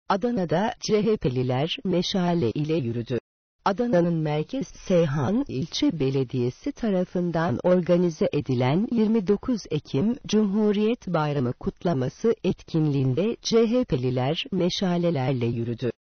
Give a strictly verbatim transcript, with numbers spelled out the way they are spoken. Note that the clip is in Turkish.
Adana'da C H P'liler meşale ile yürüdü. Adana'nın Merkez Seyhan İlçe Belediyesi tarafından organize edilen yirmi dokuz Ekim Cumhuriyet Bayramı kutlaması etkinliğinde C H P'liler meşalelerle yürüdü.